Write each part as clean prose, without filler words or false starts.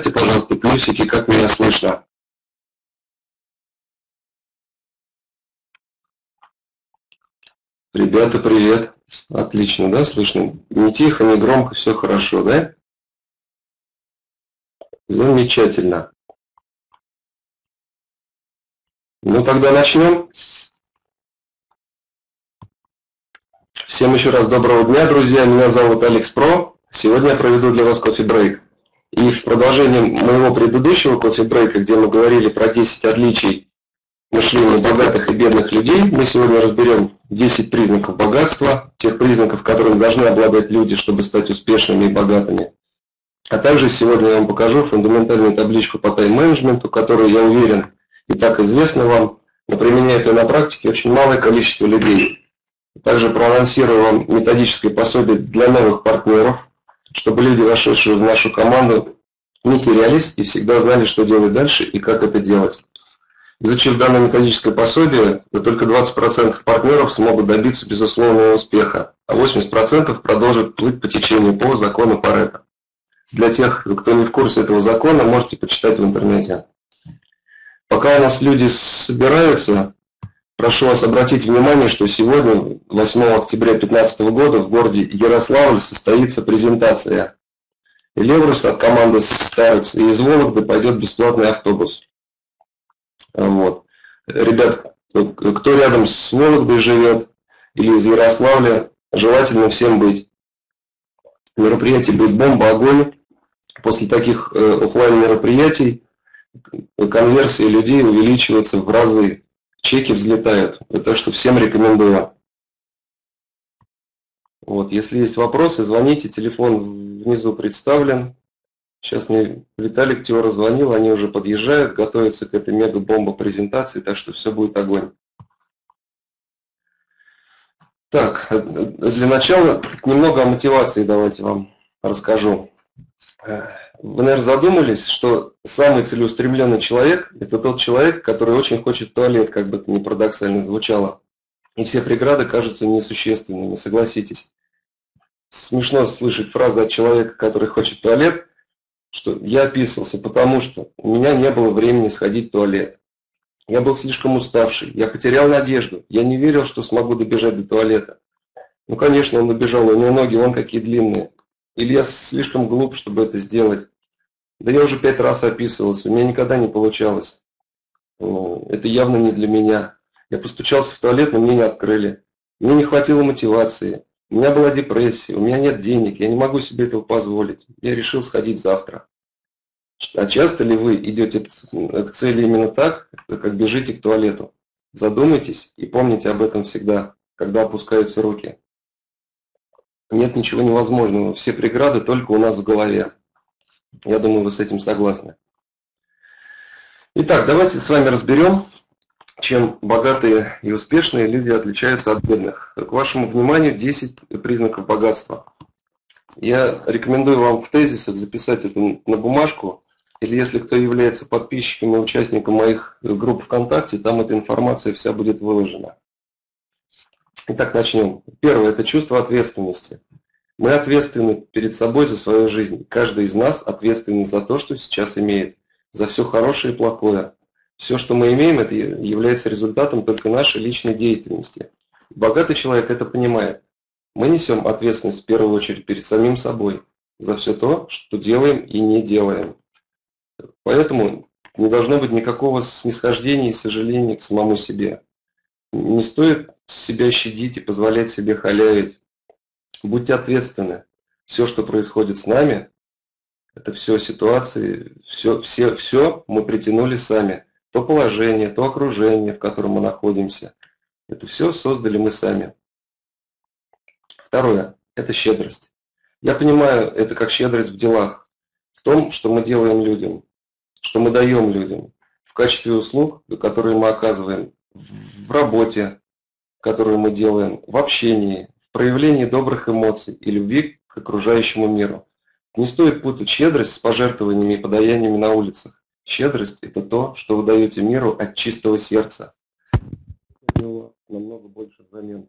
поставьте, пожалуйста, плюсики, как меня слышно. Ребята, привет. Отлично, да, слышно? Не тихо, не громко, все хорошо, да? Замечательно. Ну, тогда начнем. Всем еще раз доброго дня, друзья. Меня зовут Алекс Про. Сегодня я проведу для вас кофе-брейк. И в продолжении моего предыдущего кофе-брейка, где мы говорили про 10 отличий мышления богатых и бедных людей, мы сегодня разберем 10 признаков богатства, тех признаков, которыми должны обладать люди, чтобы стать успешными и богатыми. А также сегодня я вам покажу фундаментальную табличку по тайм-менеджменту, которую, я уверен, и так известна вам, но применяет ее на практике очень малое количество людей. Также проанонсирую вам методическое пособие для новых партнеров, чтобы люди, вошедшие в нашу команду, не терялись и всегда знали, что делать дальше и как это делать. Изучив данное методическое пособие, только 20% партнеров смогут добиться безусловного успеха, а 80% продолжат плыть по течению по закону Парето. Для тех, кто не в курсе этого закона, можете почитать в интернете. Пока у нас люди собираются, прошу вас обратить внимание, что сегодня, 8 октября 2015 года, в городе Ярославль состоится презентация Элевруса от команды Старекс, и из Вологды пойдет бесплатный автобус. Вот. Ребят, кто рядом с Вологдой живет или из Ярославля, желательно всем быть. Мероприятие будет бомба, огонь. После таких офлайн мероприятий конверсия людей увеличивается в разы. Чеки взлетают. Так что всем рекомендую. Вот, если есть вопросы, звоните, телефон внизу представлен. Сейчас мне Виталик Теора звонил, они уже подъезжают, готовятся к этой мега-бомба презентации, так что все будет огонь. Так, для начала немного о мотивации давайте вам расскажу. Вы, наверное, задумались, что самый целеустремленный человек – это тот человек, который очень хочет в туалет, как бы это ни парадоксально звучало. И все преграды кажутся несущественными, согласитесь. Смешно слышать фразу от человека, который хочет в туалет, что я описывался, потому что у меня не было времени сходить в туалет. Я был слишком уставший, я потерял надежду, я не верил, что смогу добежать до туалета. Ну, конечно, он добежал, у него ноги вон какие длинные. Или я слишком глуп, чтобы это сделать. Да я уже 5 раз описывался, у меня никогда не получалось. Это явно не для меня. Я постучался в туалет, но мне не открыли. Мне не хватило мотивации. У меня была депрессия, у меня нет денег, я не могу себе этого позволить. Я решил сходить завтра. А часто ли вы идете к цели именно так, как бежите к туалету? Задумайтесь и помните об этом всегда, когда опускаются руки. Нет ничего невозможного, все преграды только у нас в голове. Я думаю, вы с этим согласны. Итак, давайте с вами разберем, чем богатые и успешные люди отличаются от бедных. К вашему вниманию 10 признаков богатства. Я рекомендую вам в тезисах записать это на бумажку, или если кто является подписчиком и участником моих групп ВКонтакте, там эта информация вся будет выложена. Итак, начнем. Первое – это чувство ответственности. Мы ответственны перед собой за свою жизнь. Каждый из нас ответственен за то, что сейчас имеет, за все хорошее и плохое. Все, что мы имеем, это является результатом только нашей личной деятельности. Богатый человек это понимает. Мы несем ответственность в первую очередь перед самим собой за все то, что делаем и не делаем. Поэтому не должно быть никакого снисхождения и сожаления к самому себе. Не стоит себя щадить и позволять себе халявить. Будьте ответственны. Все, что происходит с нами, это все ситуации, все мы притянули сами. То положение, то окружение, в котором мы находимся. Это все создали мы сами. Второе – это щедрость. Я понимаю это как щедрость в делах, в том, что мы делаем людям, что мы даем людям, в качестве услуг, которые мы оказываем, в работе, которую мы делаем, в общении, в проявлении добрых эмоций и любви к окружающему миру. Не стоит путать щедрость с пожертвованиями и подаяниями на улицах. Щедрость – это то, что вы даете миру от чистого сердца. Намного больше взамен.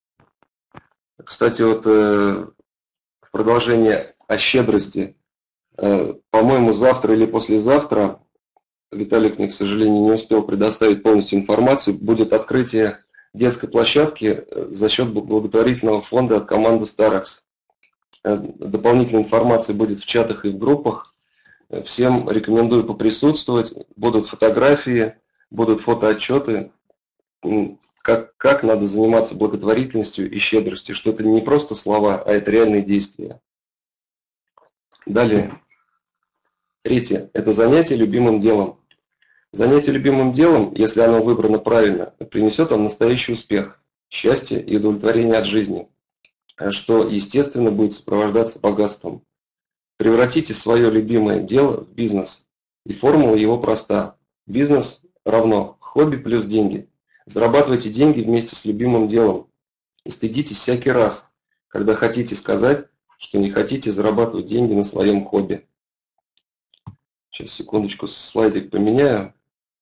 Кстати, вот в продолжение о щедрости. По-моему, завтра или послезавтра, Виталик мне, к сожалению, не успел предоставить полностью информацию, будет открытие детской площадки за счет благотворительного фонда от команды Starex. Дополнительная информация будет в чатах и в группах. Всем рекомендую поприсутствовать. Будут фотографии, будут фотоотчеты, как надо заниматься благотворительностью и щедростью, что это не просто слова, а это реальные действия. Далее. Третье. Это занятие любимым делом. Занятие любимым делом, если оно выбрано правильно, принесет вам настоящий успех, счастье и удовлетворение от жизни, что, естественно, будет сопровождаться богатством. Превратите свое любимое дело в бизнес. И формула его проста. Бизнес равно хобби плюс деньги. Зарабатывайте деньги вместе с любимым делом. И стыдитесь всякий раз, когда хотите сказать, что не хотите зарабатывать деньги на своем хобби. Сейчас, секундочку, слайдик поменяю.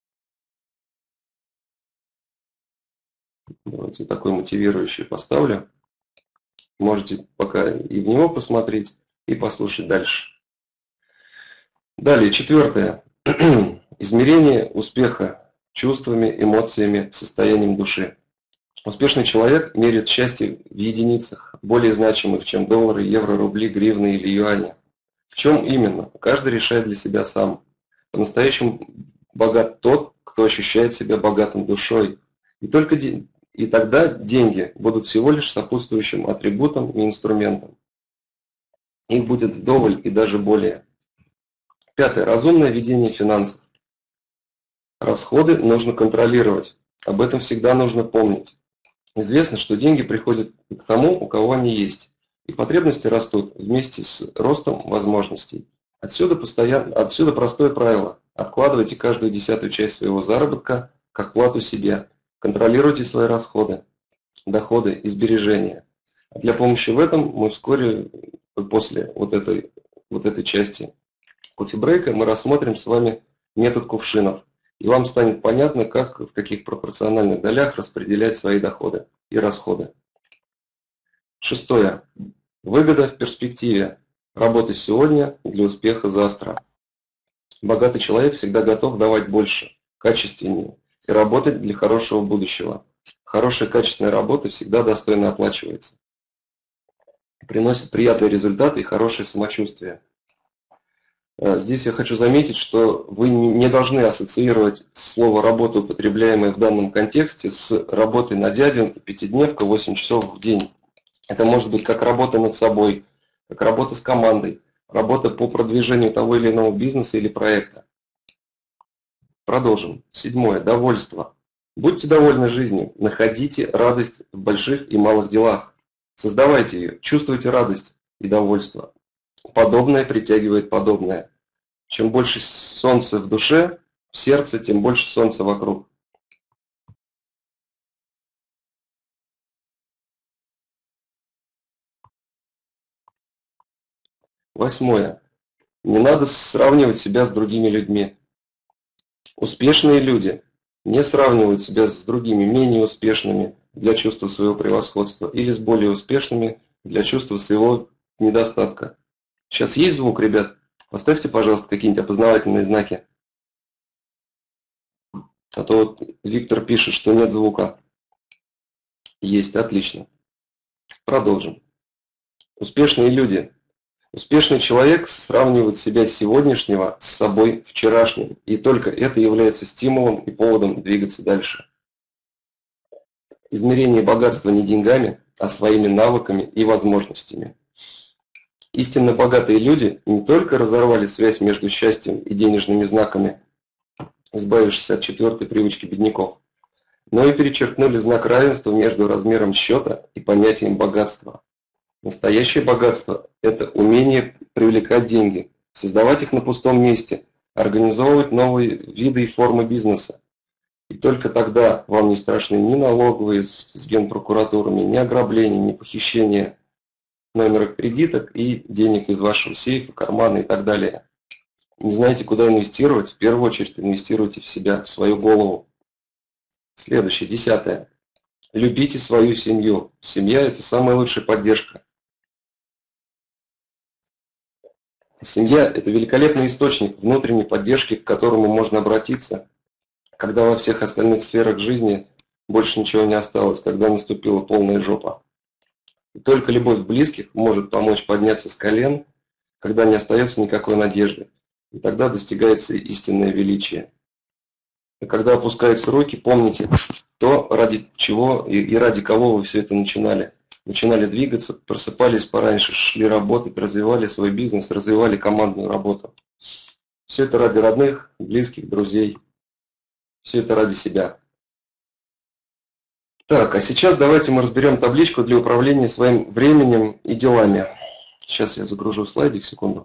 Давайте такой мотивирующий поставлю. Можете пока и в него посмотреть, и послушать дальше. Далее, четвертое. Измерение успеха чувствами, эмоциями, состоянием души. Успешный человек меряет счастье в единицах, более значимых, чем доллары, евро, рубли, гривны или юани. В чем именно? Каждый решает для себя сам. По-настоящему богат тот, кто ощущает себя богатым душой. И тогда деньги будут всего лишь сопутствующим атрибутом и инструментом. Их будет вдоволь и даже более. Пятое. Разумное ведение финансов. Расходы нужно контролировать. Об этом всегда нужно помнить. Известно, что деньги приходят к тому, у кого они есть. И потребности растут вместе с ростом возможностей. Отсюда простое правило. Откладывайте каждую 10-ю часть своего заработка как плату себе. Контролируйте свои расходы, доходы и сбережения. Для помощи в этом мы вскоре, после вот этой части кофе-брейка, мы рассмотрим с вами метод кувшинов. И вам станет понятно, как в каких пропорциональных долях распределять свои доходы и расходы. Шестое. Выгода в перспективе. Работа сегодня для успеха завтра. Богатый человек всегда готов давать больше, качественнее и работать для хорошего будущего. Хорошая качественная работа всегда достойно оплачивается. Приносит приятные результаты и хорошее самочувствие. Здесь я хочу заметить, что вы не должны ассоциировать слово «работа», употребляемое в данном контексте, с работой на дядю, пятидневка, 8 часов в день. Это может быть как работа над собой, как работа с командой, работа по продвижению того или иного бизнеса или проекта. Продолжим. Седьмое. Довольство. Будьте довольны жизнью, находите радость в больших и малых делах. Создавайте ее, чувствуйте радость и довольство. Подобное притягивает подобное. Чем больше солнца в душе, в сердце, тем больше солнца вокруг. Восьмое. Не надо сравнивать себя с другими людьми. Успешные люди не сравнивают себя с другими менее успешными для чувства своего превосходства или с более успешными для чувства своего недостатка. Сейчас есть звук, ребят? Поставьте, пожалуйста, какие-нибудь опознавательные знаки. А то вот Виктор пишет, что нет звука. Есть, отлично. Продолжим. Успешные люди. Успешный человек сравнивает себя сегодняшнего с собой вчерашним, и только это является стимулом и поводом двигаться дальше. Измерение богатства не деньгами, а своими навыками и возможностями. Истинно богатые люди не только разорвали связь между счастьем и денежными знаками, избавившись от четвертой привычки бедняков, но и перечеркнули знак равенства между размером счета и понятием богатства. Настоящее богатство – это умение привлекать деньги, создавать их на пустом месте, организовывать новые виды и формы бизнеса. И только тогда вам не страшны ни налоговые с генпрокуратурами, ни ограбления, ни похищения номера кредиток и денег из вашего сейфа, кармана и так далее. Не знаете, куда инвестировать? В первую очередь инвестируйте в себя, в свою голову. Следующее, 10. Любите свою семью. Семья – это самая лучшая поддержка. Семья – это великолепный источник внутренней поддержки, к которому можно обратиться, когда во всех остальных сферах жизни больше ничего не осталось, когда наступила полная жопа. И только любовь близких может помочь подняться с колен, когда не остается никакой надежды, и тогда достигается истинное величие. И когда опускаются руки, помните то, ради чего и ради кого вы все это начинали. Начинали двигаться, просыпались пораньше, шли работать, развивали свой бизнес, развивали командную работу. Все это ради родных, близких, друзей. Все это ради себя. Так, а сейчас давайте мы разберем табличку для управления своим временем и делами. Сейчас я загружу слайдик, секунду.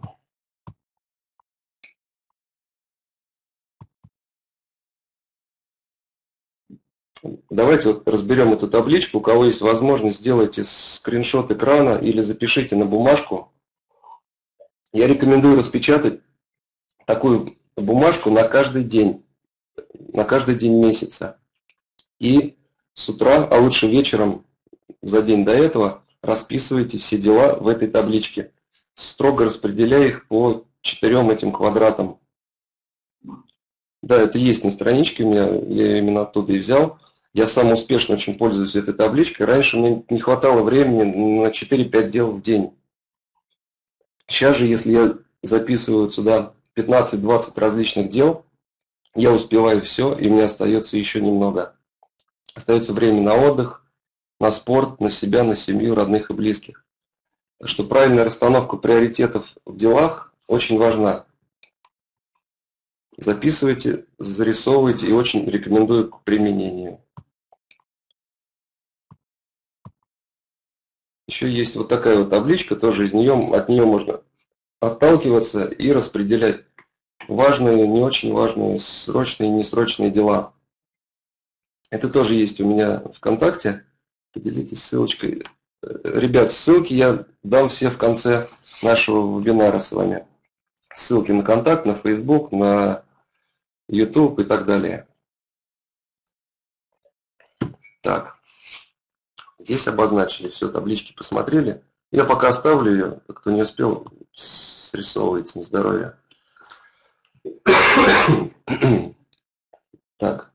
Давайте вот разберем эту табличку. У кого есть возможность, сделайте скриншот экрана или запишите на бумажку. Я рекомендую распечатать такую бумажку на каждый день месяца. И с утра, а лучше вечером, за день до этого, расписывайте все дела в этой табличке, строго распределяя их по 4 этим квадратам. Да, это есть на страничке у меня, я именно оттуда и взял. Я сам успешно очень пользуюсь этой табличкой. Раньше мне не хватало времени на 4-5 дел в день. Сейчас же, если я записываю сюда 15-20 различных дел, я успеваю все, и мне остается еще немного. Остается время на отдых, на спорт, на себя, на семью, родных и близких. Так что правильная расстановка приоритетов в делах очень важна. Записывайте, зарисовывайте и очень рекомендую к применению. Еще есть вот такая вот табличка, тоже от нее можно отталкиваться и распределять важные, не очень важные, срочные и несрочные дела. Это тоже есть у меня ВКонтакте. Поделитесь ссылочкой. Ребят, ссылки я дам все в конце нашего вебинара с вами. Ссылки на контакт, на Facebook, на YouTube и так далее. Так, здесь обозначили все, таблички посмотрели. Я пока оставлю ее, кто не успел, срисовывайте на здоровье. Так.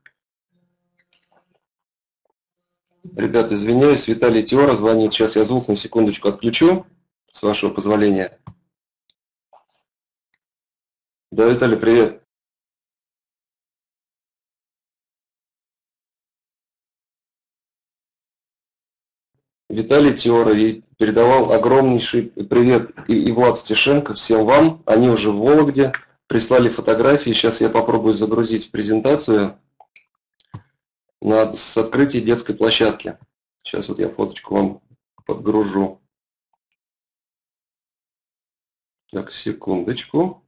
Ребят, извиняюсь, Виталий Теора звонит. Сейчас я звук на секундочку отключу, с вашего позволения. Да, Виталий, привет. Виталий Теора и передавал огромнейший привет и Влад Стешенко, всем вам. Они уже в Вологде, прислали фотографии. Сейчас я попробую загрузить в презентацию с открытия детской площадки. Сейчас вот я фоточку вам подгружу. Так, секундочку.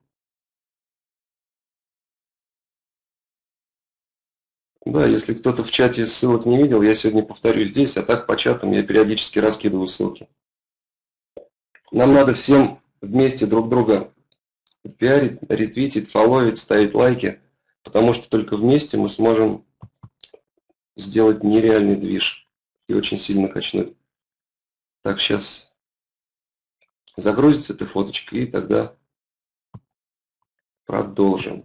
Да, если кто-то в чате ссылок не видел, я сегодня повторю здесь, а так по чатам я периодически раскидываю ссылки. Нам надо всем вместе друг друга пиарить, ретвитить, фолловить, ставить лайки, потому что только вместе мы сможем сделать нереальный движ и очень сильно качнуть. Так, сейчас загрузится эта фоточка, и тогда продолжим.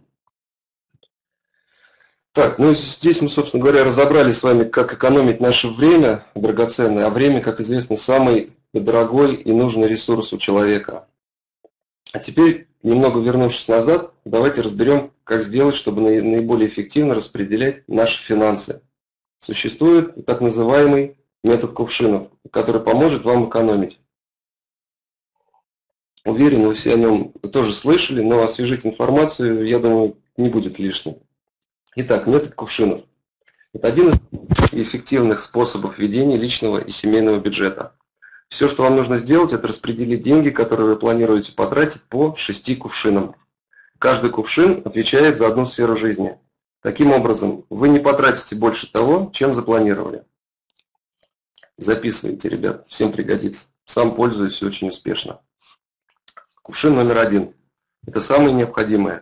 Так, ну здесь мы, собственно говоря, разобрались с вами, как экономить наше время драгоценное, а время, как известно, самый дорогой и нужный ресурс у человека. А теперь, немного вернувшись назад, давайте разберем, как сделать, чтобы наиболее эффективно распределять наши финансы. Существует так называемый метод кувшинов, который поможет вам экономить. Уверен, вы все о нем тоже слышали, но освежить информацию, я думаю, не будет лишним. Итак, метод кувшинов. Это один из эффективных способов ведения личного и семейного бюджета. Все, что вам нужно сделать, это распределить деньги, которые вы планируете потратить, по 6 кувшинам. Каждый кувшин отвечает за одну сферу жизни. Таким образом, вы не потратите больше того, чем запланировали. Записывайте, ребят, всем пригодится. Сам пользуюсь очень успешно. Кувшин номер 1. Это самое необходимое.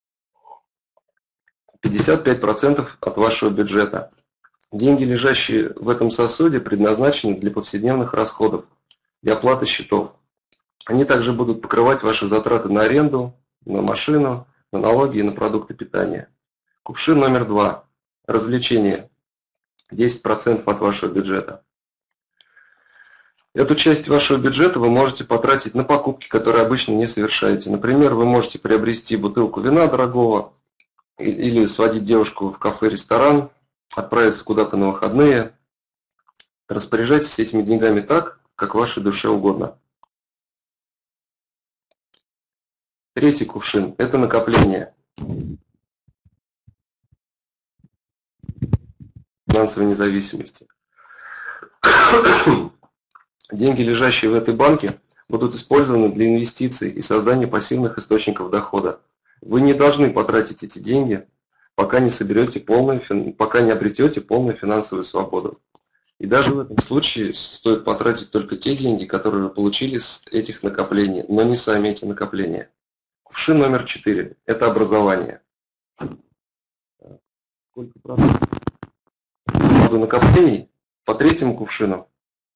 55% от вашего бюджета. Деньги, лежащие в этом сосуде, предназначены для повседневных расходов, для оплаты счетов. Они также будут покрывать ваши затраты на аренду, на машину, на налоги и на продукты питания. Кувшин номер 2. Развлечения. 10% от вашего бюджета. Эту часть вашего бюджета вы можете потратить на покупки, которые обычно не совершаете. Например, вы можете приобрести бутылку вина дорогого или сводить девушку в кафе-ресторан, отправиться куда-то на выходные. Распоряжайтесь этими деньгами так, как вашей душе угодно. Третий кувшин – это накопление. Финансовой независимости. Деньги, лежащие в этой банке, будут использованы для инвестиций и создания пассивных источников дохода. Вы не должны потратить эти деньги, пока не обретете полную финансовую свободу. И даже в этом случае стоит потратить только те деньги, которые вы получили с этих накоплений, но не сами эти накопления. Кувшин номер 4 – это образование. Сколько процентов накоплений по третьему кувшину?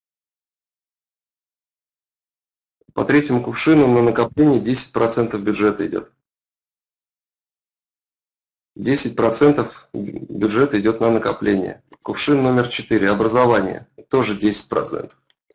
По третьему кувшину на накопление 10% бюджета идет. 10% бюджета идет на накопление. Кувшин номер 4 – образование. Тоже 10%.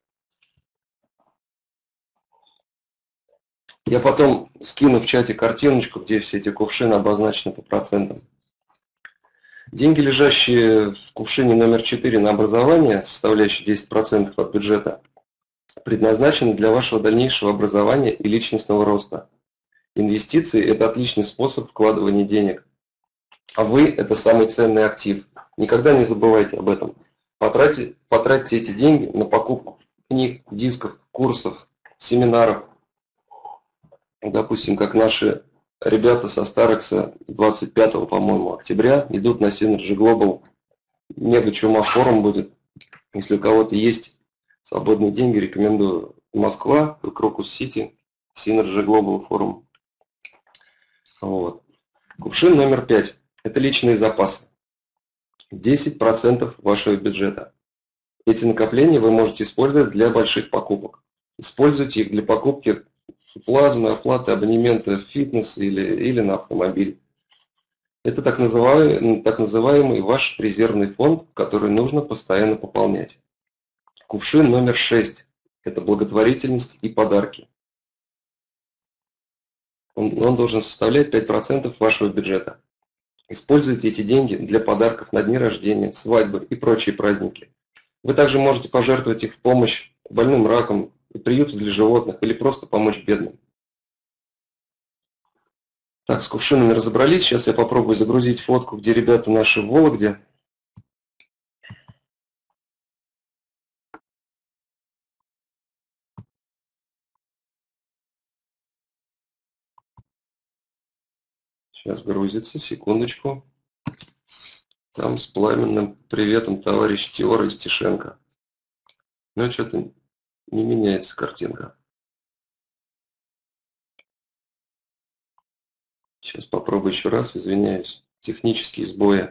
Я потом скину в чате картиночку, где все эти кувшины обозначены по процентам. Деньги, лежащие в кувшине номер 4 на образование, составляющие 10% от бюджета, предназначены для вашего дальнейшего образования и личностного роста. Инвестиции – это отличный способ вкладывания денег. А вы – это самый ценный актив. Никогда не забывайте об этом. Потратьте эти деньги на покупку книг, дисков, курсов, семинаров. Допустим, как наши ребята со Старекса 25, по-моему, октября идут на Synergy Global. Мега чума форум будет. Если у кого-то есть свободные деньги, рекомендую. Москва, Крокус-Сити, Synergy Global форум. Вот. Кувшин номер 5. Это личные запасы. 10% вашего бюджета. Эти накопления вы можете использовать для больших покупок. Используйте их для покупки плазмы, оплаты абонемента в фитнес или на автомобиль. Это так называемый ваш резервный фонд, который нужно постоянно пополнять. Кувшин номер 6. Это благотворительность и подарки. Он должен составлять 5% вашего бюджета. Используйте эти деньги для подарков на дни рождения, свадьбы и прочие праздники. Вы также можете пожертвовать их в помощь больным раком, приюту для животных или просто помочь бедным. Так, с кувшинами разобрались. Сейчас я попробую загрузить фотку, где ребята наши в Вологде. Сейчас грузится, секундочку. Там с пламенным приветом товарищ Теор из Тишенко. Но что-то не меняется картинка. Сейчас попробую еще раз, извиняюсь. Технические сбои.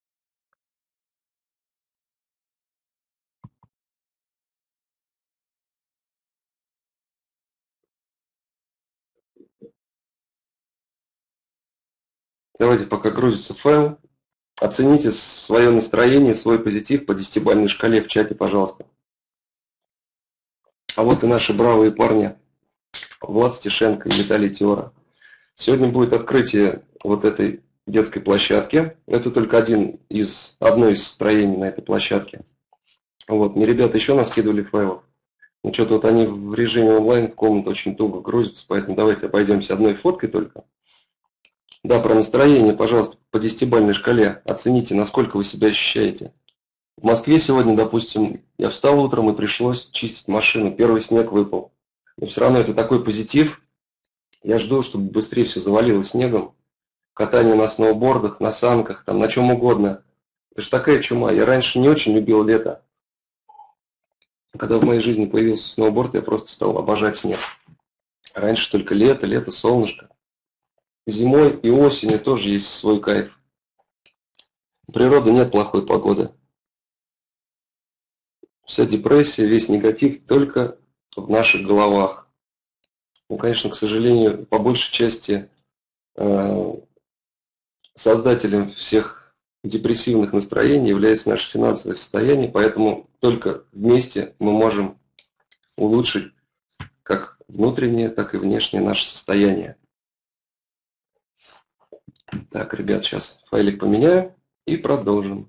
Давайте, пока грузится файл, оцените свое настроение, свой позитив по 10-бальной шкале в чате, пожалуйста. А вот и наши бравые парни Влад Стешенко и Виталий Теора. Сегодня будет открытие вот этой детской площадки. Это только одно из строений на этой площадке. Вот, мне ребята еще наскидывали файлов. Ну что-то вот они в режиме онлайн в комнату очень туго грузятся, поэтому давайте обойдемся одной фоткой только. Да, про настроение, пожалуйста, по 10-бальной шкале оцените, насколько вы себя ощущаете. В Москве сегодня, допустим, я встал утром и пришлось чистить машину, первый снег выпал. Но все равно это такой позитив. Я жду, чтобы быстрее все завалилось снегом. Катание на сноубордах, на санках, там, на чем угодно. Это же такая чума. Я раньше не очень любил лето. Когда в моей жизни появился сноуборд, я просто стал обожать снег. Раньше только лето, солнышко. Зимой и осенью тоже есть свой кайф. У природы нет плохой погоды. Вся депрессия, весь негатив только в наших головах. Ну, конечно, к сожалению, по большей части создателем всех депрессивных настроений является наше финансовое состояние, поэтому только вместе мы можем улучшить как внутреннее, так и внешнее наше состояние. Так, ребят, сейчас файлик поменяю и продолжим.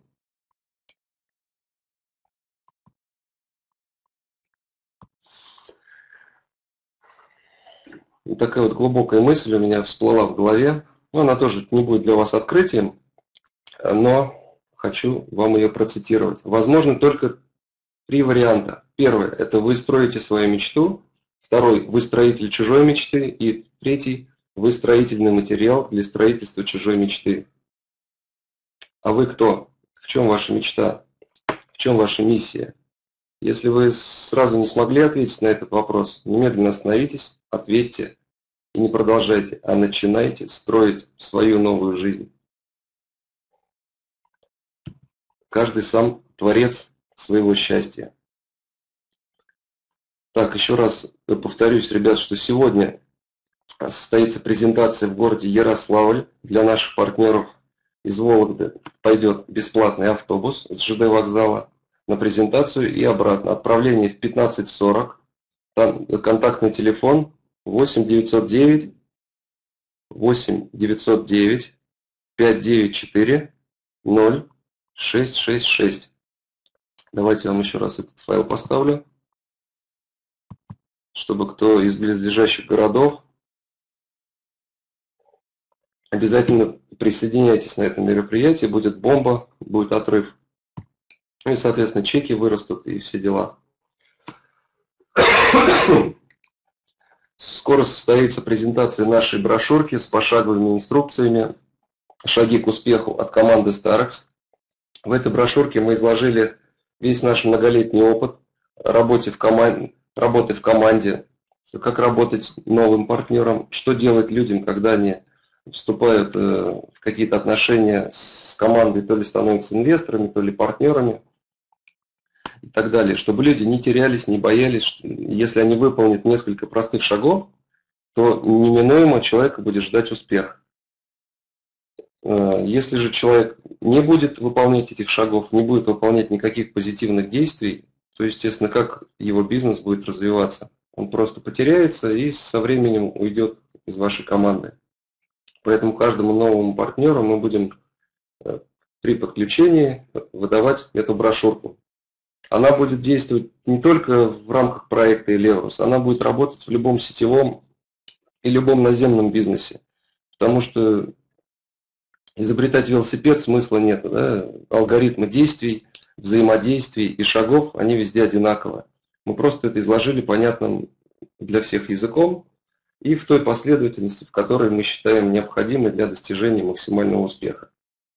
Вот такая вот глубокая мысль у меня всплыла в голове. Ну, она тоже не будет для вас открытием, но хочу вам ее процитировать. Возможно только 3 варианта. Первый – это вы строите свою мечту. Второй – вы строитель чужой мечты. И третий – вы строительный материал для строительства чужой мечты. А вы кто? В чем ваша мечта? В чем ваша миссия? Если вы сразу не смогли ответить на этот вопрос, немедленно остановитесь, ответьте и не продолжайте, а начинайте строить свою новую жизнь. Каждый сам творец своего счастья. Так, еще раз повторюсь, ребят, что сегодня состоится презентация в городе Ярославль. Для наших партнеров из Вологды пойдет бесплатный автобус с ЖД вокзала на презентацию и обратно. Отправление в 15:40. Там контактный телефон 8 909 594 0666. Давайте я вам еще раз этот файл поставлю, чтобы кто из близлежащих городов, обязательно присоединяйтесь на это мероприятие, будет бомба, будет отрыв. Ну и, соответственно, чеки вырастут и все дела. Скоро состоится презентация нашей брошюрки с пошаговыми инструкциями «Шаги к успеху» от команды Starex. В этой брошюрке мы изложили весь наш многолетний опыт работы в команде, как работать новым партнером, что делать людям, когда они вступают в какие-то отношения с командой, то ли становятся инвесторами, то ли партнерами и так далее, чтобы люди не терялись, не боялись. Если они выполнят несколько простых шагов, то неминуемо человека будет ждать успех. Если же человек не будет выполнять этих шагов, не будет выполнять никаких позитивных действий, то, естественно, как его бизнес будет развиваться? Он просто потеряется и со временем уйдет из вашей команды. Поэтому каждому новому партнеру мы будем при подключении выдавать эту брошюрку. Она будет действовать не только в рамках проекта Elevros, она будет работать в любом сетевом и любом наземном бизнесе. Потому что изобретать велосипед смысла нет. Да? Алгоритмы действий, взаимодействий и шагов, они везде одинаковы. Мы просто это изложили понятным для всех языком и в той последовательности, в которой мы считаем необходимой для достижения максимального успеха.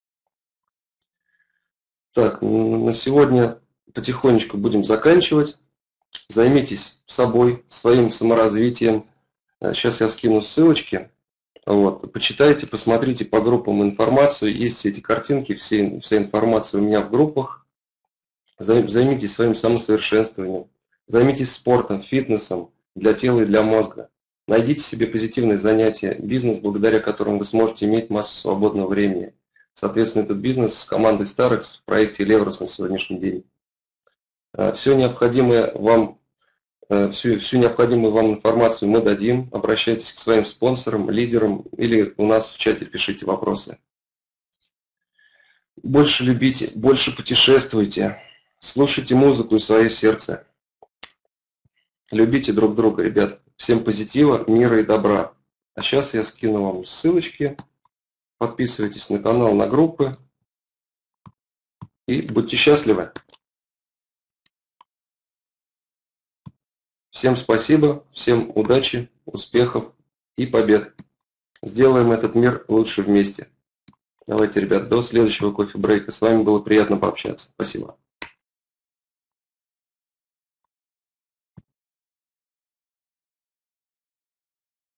Так, на сегодня потихонечку будем заканчивать. Займитесь собой, своим саморазвитием. Сейчас я скину ссылочки. Вот, почитайте, посмотрите по группам информацию. Есть все эти картинки, вся информация у меня в группах. Займитесь своим самосовершенствованием. Займитесь спортом, фитнесом для тела и для мозга. Найдите себе позитивные занятия, бизнес, благодаря которому вы сможете иметь массу свободного времени. Соответственно, этот бизнес с командой Starex в проекте Elevros на сегодняшний день. Всю необходимую вам информацию мы дадим. Обращайтесь к своим спонсорам, лидерам или у нас в чате пишите вопросы. Больше любите, больше путешествуйте, слушайте музыку и свое сердце. Любите друг друга, ребят. Всем позитива, мира и добра. А сейчас я скину вам ссылочки. Подписывайтесь на канал, на группы. И будьте счастливы. Всем спасибо, всем удачи, успехов и побед. Сделаем этот мир лучше вместе. Давайте, ребят, до следующего кофе-брейка. С вами было приятно пообщаться. Спасибо.